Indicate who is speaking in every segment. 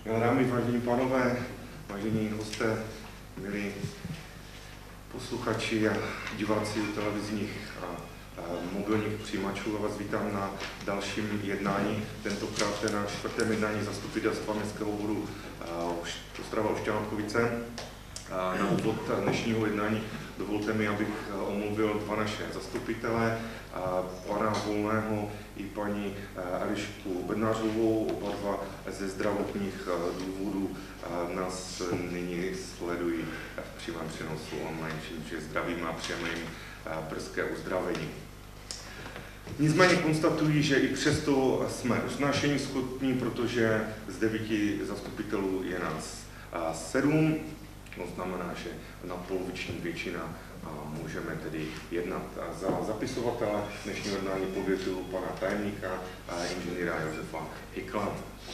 Speaker 1: Milé dámy, vážení pánové, vážení hosté, milí posluchači a diváci televizních a mobilních přijímačů, já vás vítám na dalším jednání, tentokrát na čtvrtém jednání Zastupitelstva městského obvodu Ostrava-Oštěnkovce. Na úvod dnešního jednání dovolte mi, abych omluvil dva naše zastupitele, pana Volného i paní Elišku Bednářovou, oba dva ze zdravotních důvodů nás nyní sledují v přímém přenosu online, čímž zdravím a přejeme jim brzké uzdravení. Nicméně konstatují, že i přesto jsme usnášeníschopní, protože z 9 zastupitelů je nás 7, to znamená, že nadpoloviční většina můžeme tedy jednat. Za zapisovatele dnešního jednání pověřil pana tajemníka inženýra Josefa Hykla.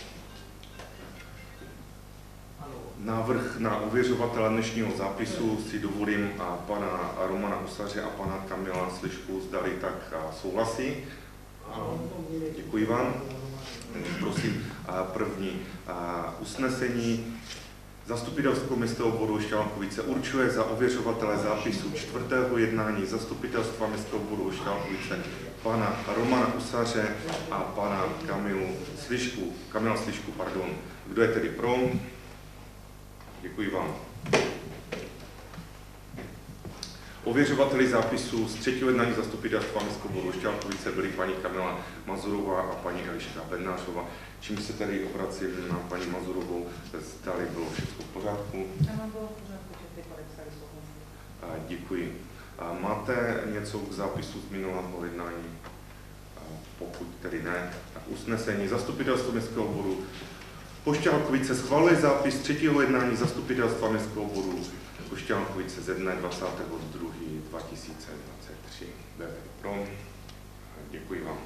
Speaker 1: Návrh na ověřovatele dnešního zápisu si dovolím pana Romana Usaře a pana Kamila Slišku, zdali tak souhlasí. Děkuji vám. Prosím, první usnesení. Zastupitelstvo městského obvodu Oštěnkovice určuje za ověřovatele zápisu čtvrtého jednání Zastupitelstva městského obvodu Oštěnkovice pana Romana Usaře a pana Kamila Slišku. Kdo je tedy pro? Děkuji vám. Ověřovateli zápisu z třetího jednání Zastupitelstva městského obvodu Oštěnkovice byly paní Kamila Mazurová a paní Eliška Bednářová. Čím se tady obracím na paní Mazurovou, zdali bylo všechno v pořádku?
Speaker 2: Ano, bylo v pořádku, že ty podepsali souhlasí.
Speaker 1: Děkuji. Máte něco k zápisu z minulého jednání? Pokud tedy ne, tak usnesení Zastupitelstva městského obvodu Oštěnkovice schvaluje zápis třetího jednání Zastupitelstva městského obvodu Oštěnkovice ze dne 22.2.2023. Pro. Děkuji vám.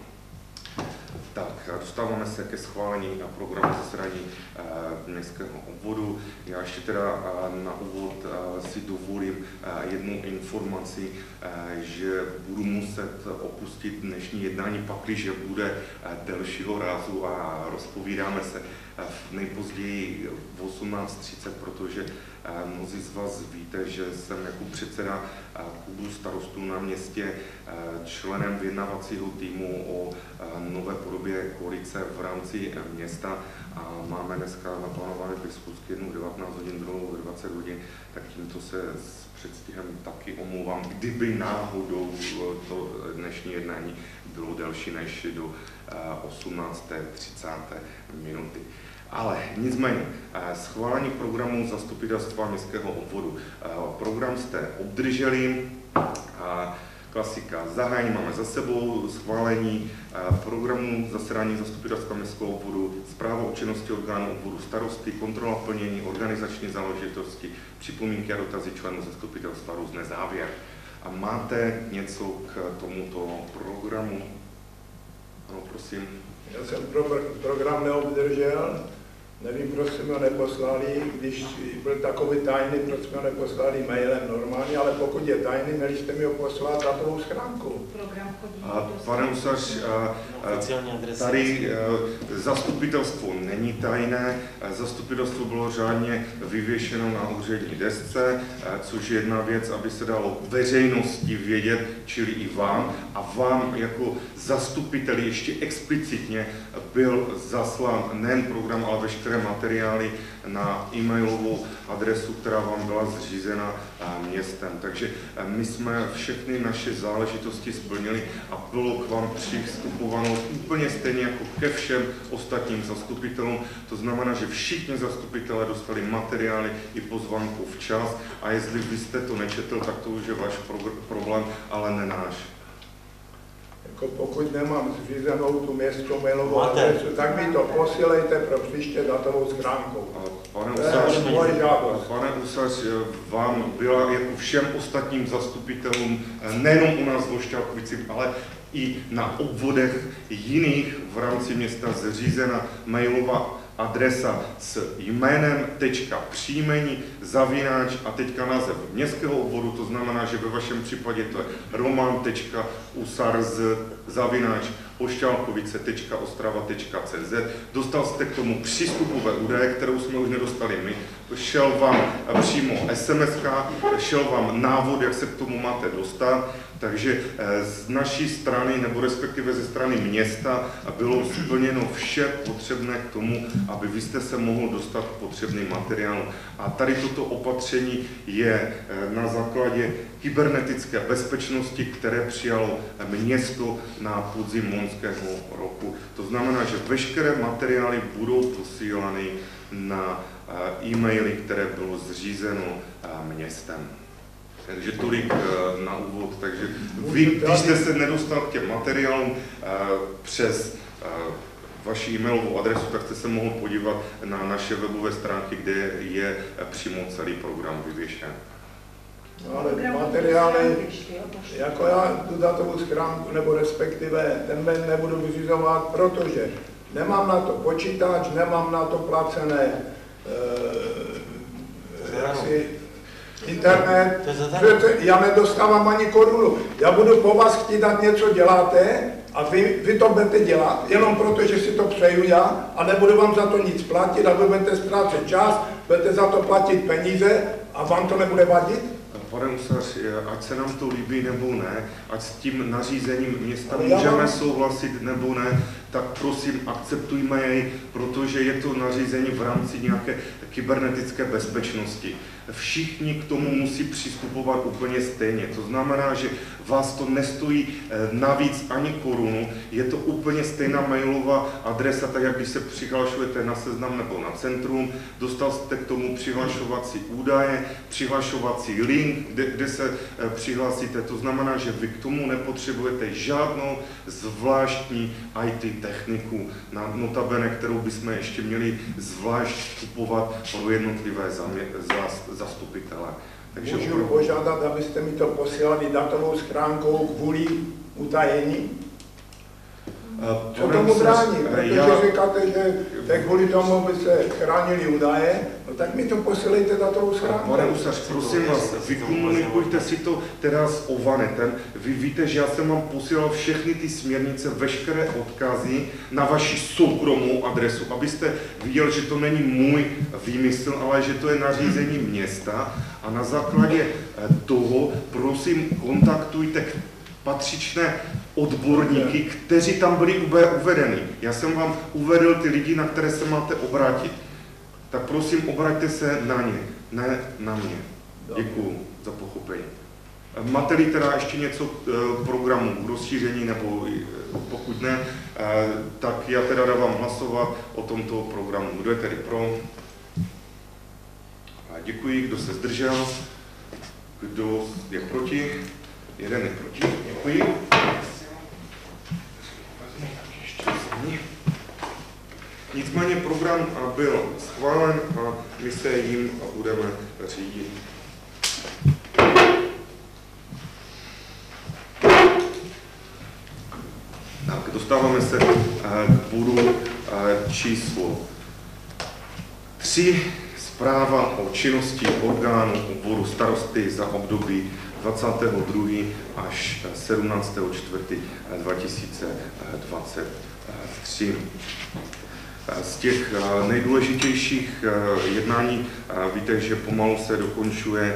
Speaker 1: Tak, dostáváme se ke schválení programu zasedání městského obvodu. Já ještě teda na úvod si dovolím jednu informaci, že budu muset opustit dnešní jednání, pakliže bude delšího rázu a rozpovídáme se nejpozději v 18:30, protože mnozí z vás víte, že jsem jako předseda klubu starostů na městě členem vyjednávacího týmu o nové podobě koalice v rámci města a máme dneska naplánované schůzky jednou v 19 hodin, druhou v 20 hodin, tak tímto se s předstihem taky omlouvám, kdyby náhodou to dnešní jednání bylo delší než do 18:30 minuty. Ale nicméně, schválení programu Zastupitelstva městského obvodu. Program jste obdrželi, klasika zahájení máme za sebou, schválení programu zasedání Zastupitelstva městského obvodu, zpráva o činnosti orgánů obvodu starosty, kontrola plnění, organizační záležitosti, připomínky a dotazy členů zastupitelstva, různé závěr. A máte něco k tomuto programu? Ano, prosím.
Speaker 3: Já jsem program neobdržel, nevím, proč jsme ho neposlali, když byl takový tajný, proč jsme ho neposlali mailem normálně, ale pokud je tajný, měli jste mi ho poslat datovou schránku.
Speaker 1: Pane Usař, tady zastupitelstvo není tajné, zastupitelstvo bylo řádně vyvěšeno na úřední desce, což je jedna věc, aby se dalo veřejnosti vědět, čili i vám, a vám jako zastupiteli ještě explicitně byl zaslán nejen program, ale veškeré materiály na e-mailovou adresu, která vám byla zřízena městem. Takže my jsme všechny naše záležitosti splnili a bylo k vám přistupováno úplně stejně jako ke všem ostatním zastupitelům. To znamená, že všichni zastupitelé dostali materiály i pozvánku včas a jestli vy jste to nečetl, tak to už je váš problém, ale ne náš.
Speaker 3: Jako pokud nemám zřízenou tu městskou mailovou adresu, tak mi to posílejte pro příště datovou schránku.
Speaker 1: Pane Usař, vám byla jako všem ostatním zastupitelům, nejenom u nás v Oštěnkovicích, ale i na obvodech jiných v rámci města zřízena mailová adresa s jménem, příjmení, zavináč a teďka název městského obvodu, to znamená, že ve vašem případě to je roman.usarz zavináč ošťálkovice.ostrava.cz. Dostal jste k tomu přístupové údaje, kterou jsme už nedostali my. Šel vám přímo SMS-ka, šel vám návod, jak se k tomu máte dostat. Takže z naší strany, nebo respektive ze strany města, bylo splněno vše potřebné k tomu, aby vy jste se mohl dostat k potřebným materiálům. A tady toto opatření je na základě kybernetické bezpečnosti, které přijalo město na podzim loňského roku. To znamená, že veškeré materiály budou posílány na e-maily, které bylo zřízeno městem. Takže tolik na úvod. Takže vy, když jste se nedostal k těm materiálům přes vaši e-mailovou adresu, tak jste se mohl podívat na naše webové stránky, kde je přímo celý program vyvěšen.
Speaker 3: No ale materiály, jako já tu datovou schránku, nebo respektive ten mail nebudu vyřizovat, protože nemám na to počítač, nemám na to placené internet, já nedostávám ani korunu. Já budu po vás chtít dát něco děláte a vy to budete dělat, jenom proto, že si to přeju já a nebudu vám za to nic platit a vy budete ztrácet čas, budete za to platit peníze a vám to nebude vadit?
Speaker 1: Pane Usař, ať se nám to líbí nebo ne, ať s tím nařízením města můžeme souhlasit nebo ne, tak prosím akceptujme jej, protože je to nařízení v rámci nějaké kybernetické bezpečnosti. Všichni k tomu musí přistupovat úplně stejně. To znamená, že vás to nestojí navíc ani korunu, je to úplně stejná mailová adresa, tak jak když se přihlašujete na Seznam nebo na Centrum, dostal jste k tomu přihlašovací údaje, přihlašovací link, kde se přihlásíte. To znamená, že vy k tomu nepotřebujete žádnou zvláštní IT techniku, notabene, kterou bychom ještě měli zvlášť kupovat pro jednotlivé zastupitele. Takže
Speaker 3: můžu požádat, abyste mi to posílali datovou schránkou kvůli utajení? Co tomu brání? Protože říkáte, že kvůli tomu by se chránili údaje, no tak mi to posílejte datovou schránkou.
Speaker 1: Pane Usař, prosím vás, vykomunikujte si to teda s Ovanetem. Vy víte, že já jsem vám posílal všechny ty směrnice, veškeré odkazy na vaši soukromou adresu, abyste viděl, že to není můj výmysl, ale že to je nařízení města. A na základě toho, prosím, kontaktujte patřičné odborníky, kteří tam byli uvedeni. Já jsem vám uvedl ty lidi, na které se máte obrátit. Tak prosím, obraťte se na ně, ne na mě. Děkuju za pochopení. Máte-li teda ještě něco k programu, k rozšíření, nebo pokud ne, tak já teda dávám hlasovat o tomto programu. Kdo je tedy pro? Děkuji. Kdo se zdržel? Kdo je proti? Jeden je proti. Děkuji. Nicméně program byl schválen a my se jim budeme řídit. Tak, dostáváme se k bodu číslo 3. Zpráva o činnosti orgánů obvodu starosty za období 22. až 17.4.2023. Z těch nejdůležitějších jednání víte, že pomalu se dokončuje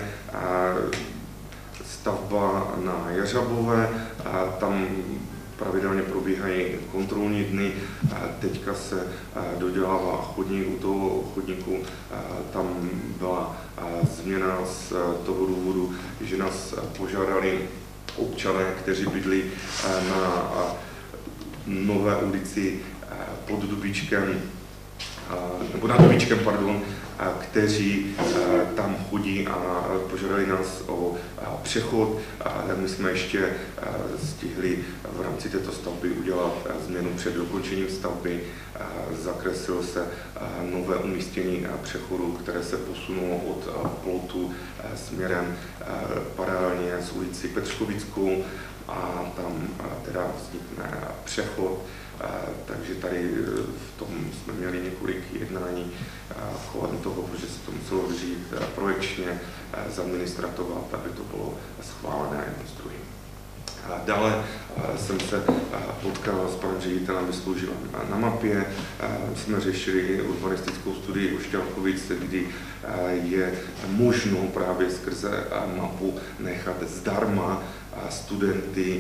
Speaker 1: stavba na Jeřabové, tam pravidelně probíhají kontrolní dny, teďka se dodělává chodník, u toho chodníku tam byla změna z toho důvodu, že nás požádali občané, kteří bydlí na Nové ulici pod Dubíčkem, nebo nad Dubíčkem, pardon, kteří tam chodí a požádali nás o přechod. My jsme ještě stihli v rámci této stavby udělat změnu před dokončením stavby. Zakreslilo se nové umístění přechodu, které se posunulo od plotu směrem paralelně s ulici Petřkovickou a tam teda vznikne přechod. Takže tady v tom jsme měli několik jednání kolem toho, protože se to muselo vyřít projekčně, zadministratovat, aby to bylo schválené jedno z druhým. Dále jsem se potkal s panem ředitelem Vysloužilem na mapě. Jsme řešili urbanistickou studii Ošťalkovic, kdy je možno právě skrze mapu nechat zdarma studenty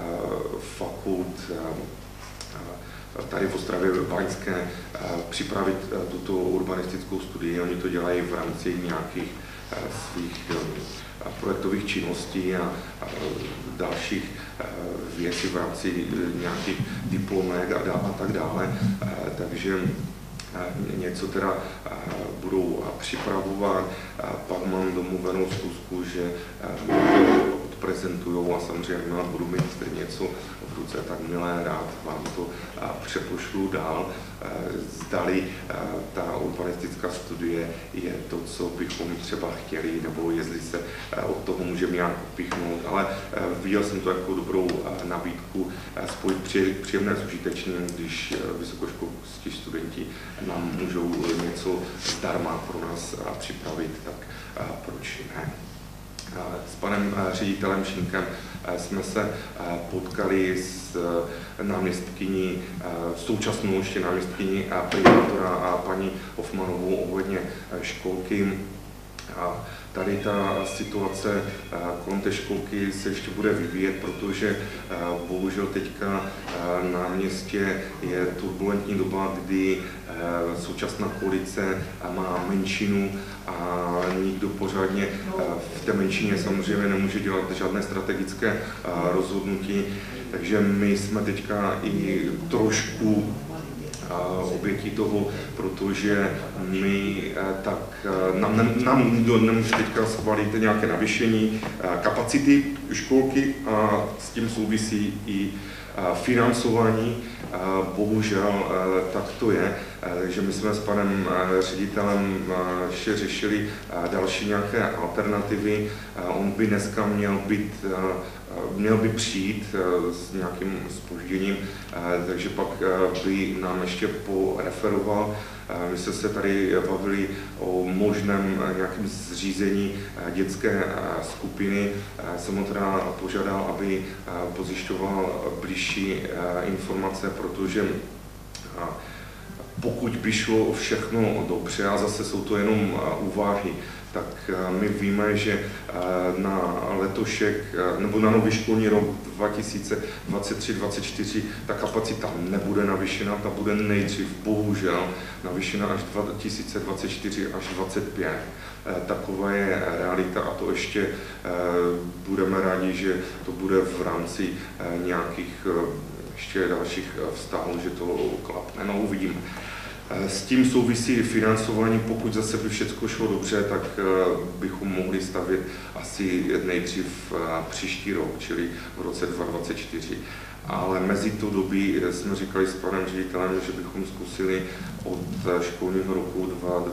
Speaker 1: fakult tady v Ostravě Baňské připravit tuto urbanistickou studii. Oni to dělají v rámci nějakých svých projektových činností a dalších věcí v rámci nějakých diplomek a tak dále. Takže něco teda budou připravovat. Pak mám domluvenou schůzku, že to odprezentují a samozřejmě budu mít něco v ruce, tak milé rád vám to přepošlu dál. Zdali ta urbanistická studie je to, co bychom třeba chtěli, nebo jestli se od toho můžeme nějak odpichnout, ale viděl jsem to jako dobrou nabídku spojit příjemné s užitečným, když vysokoškolští studenti nám můžou něco zdarma pro nás připravit, tak proč ne. S panem ředitelem Šinkem jsme se potkali s náměstkyní, současnou ještě náměstkyní primátora a paní Hofmanovou ohledně školky. Tady ta situace kolem té školky se ještě bude vyvíjet, protože bohužel teďka na městě je turbulentní doba, kdy současná koalice má menšinu a nikdo pořádně v té menšině samozřejmě nemůže dělat žádné strategické rozhodnutí, takže my jsme teďka i trošku obětí toho, protože my nám nikdo nemůže teďka schválit nějaké navýšení kapacity školky a s tím souvisí i financování. Bohužel tak to je, takže my jsme s panem ředitelem ještě řešili další nějaké alternativy. On by dneska měl by přijít s nějakým zpožděním, takže pak by nám ještě poreferoval. My jsme se tady bavili o možném nějakém zřízení dětské skupiny. Jsem ho teda požádal, aby pozjišťoval bližší informace, protože pokud by šlo všechno dobře, a zase jsou to jenom úvahy, tak my víme, že na letošek nebo na nový školní rok 2023-2024 ta kapacita nebude navýšena, ta bude nejdřív bohužel navýšena až 2024 až 2025. Taková je realita a to ještě budeme rádi, že to bude v rámci nějakých ještě dalších vztahů, že to klapne. No, uvidíme. S tím souvisí financování, pokud zase by všechno šlo dobře, tak bychom mohli stavět asi nejdřív příští rok, čili v roce 2024. Ale mezi to doby jsme říkali s panem ředitelem, že bychom zkusili od školního roku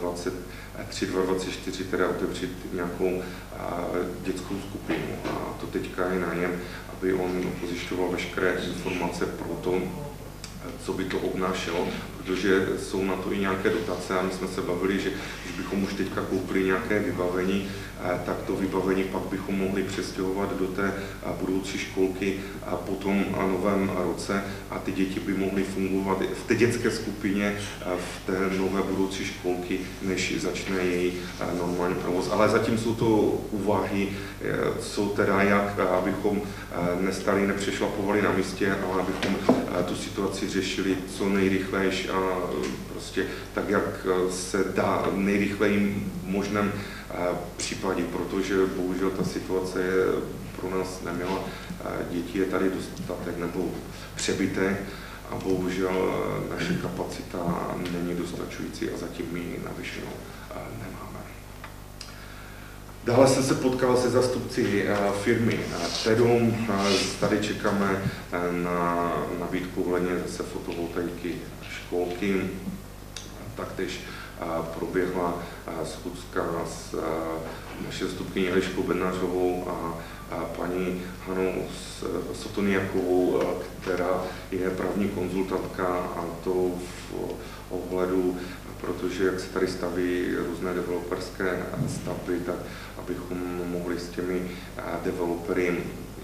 Speaker 1: 2023-2024 teda otevřít nějakou dětskou skupinu. A to teďka je na něm, aby on pozjišťoval veškeré informace pro to, co by to obnášelo, protože jsou na to i nějaké dotace a my jsme se bavili, že když bychom už teďka koupili nějaké vybavení, tak to vybavení pak bychom mohli přestěhovat do té budoucí školky a potom a novém roce a ty děti by mohly fungovat v té dětské skupině v té nové budoucí školky, než začne její normální provoz. Ale zatím jsou to úvahy, jsou teda jak, abychom nestali, nepřešlapovali na místě, ale abychom tu situaci řešili co nejrychlejší a prostě tak, jak se dá nejrychleji možném případě, protože bohužel ta situace je pro nás nemilá. Dětí je tady dostatek nebo přebytek a bohužel naše kapacita není dostačující a zatím my ji navýšenou nemáme. Dále jsem se potkal se zástupci firmy TEDOM. Tady čekáme na nabídku ohledně zase fotovoltaiky školky. Taktéž proběhla schůzka s naší zastupkyní Eliškou Bednářovou a paní Hanou Sotoniakovou, která je právní konzultantka, a to v ohledu, protože jak se tady staví různé developerské stavby, tak abychom mohli s těmi developery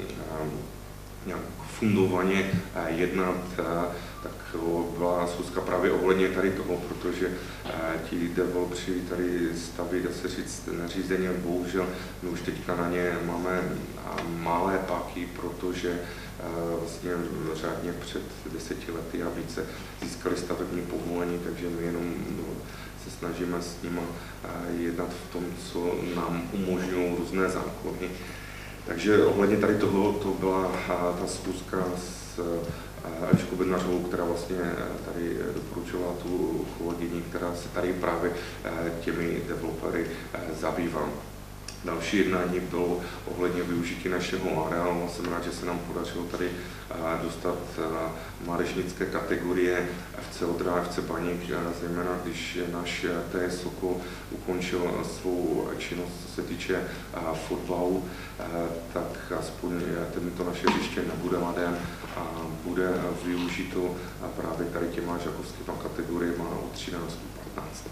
Speaker 1: nějak fundovaně jednat, tak byla schůzka právě ohledně tady toho, protože ti developři tady staví, dá se říct, nařízení, bohužel my už teďka na ně máme malé páky, protože vlastně řádně před 10 lety a více získali stavební povolení, takže my jenom se snažíme s nimi jednat v tom, co nám umožňují různé zákony. Takže ohledně tady toho, to byla ta schůzka s Eliškou Bednářovou, která vlastně tady doporučovala tu kolegyni, která se tady právě těmi developery zabývá. Další jednání bylo ohledně využití našeho areálu. Jsem rád, že se nám podařilo tady dostat mládežnické kategorie FC Odra a FC Baník, zejména když náš TS Sokol ukončil svou činnost, co se týče fotbalu, tak aspoň tento naše hřiště nebude ladem a bude využito právě tady těma žakovskýma kategoriemi od 13 do 15.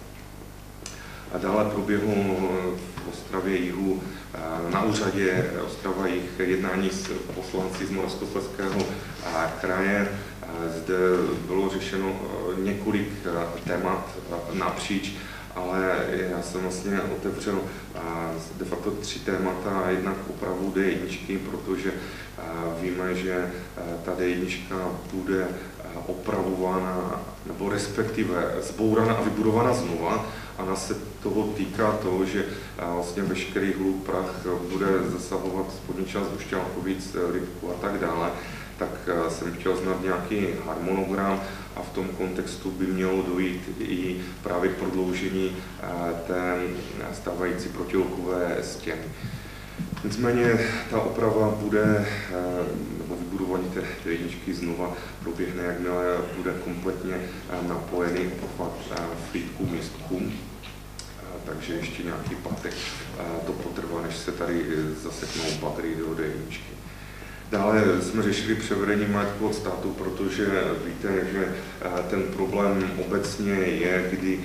Speaker 1: A dále proběhlo v Ostravě jihu na úřadě Ostrava jich jednání s poslanci z Moravskoslezského kraje. Zde bylo řešeno několik témat napříč, ale já jsem vlastně otevřel de facto 3 témata, jednak opravu D1, protože víme, že ta D1 bude opravována, nebo respektive zbourána a vybudována znova. A nás se toho týká toho, že vlastně veškerý hluk, prach bude zasahovat spodní část Bošťálkovic, Rybku a tak dále. Tak jsem chtěl znát nějaký harmonogram a v tom kontextu by mělo dojít i právě k prodloužení té stávající protilkové stěny. Nicméně ta oprava bude, nebo vybudování té jedničky znova proběhne, jakmile bude kompletně napojený obchvat Frýdku Místku. Takže ještě nějaký pátek to potrvá, než se tady zaseknou baterie do D1. Dále jsme řešili převedení majetku od státu, protože víte, že ten problém obecně je, kdy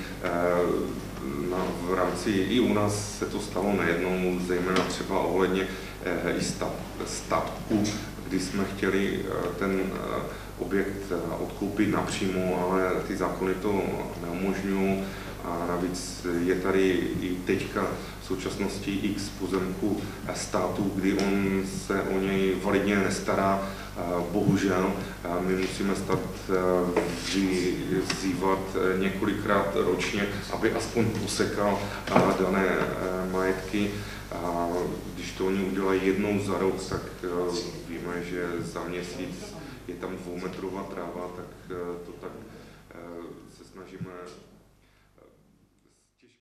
Speaker 1: v rámci i u nás se to stalo nejednou, zejména třeba ohledně i statku, kdy jsme chtěli ten objekt odkoupit napřímo, ale ty zákony to neumožňují. A navíc je tady i teďka v současnosti x pozemků státu, kdy on se o něj validně nestará. Bohužel my musíme stát vzývat několikrát ročně, aby aspoň posekal dané majetky. A když to oni udělají jednou za rok, tak víme, že za měsíc je tam 2metrová tráva, tak to tak se snažíme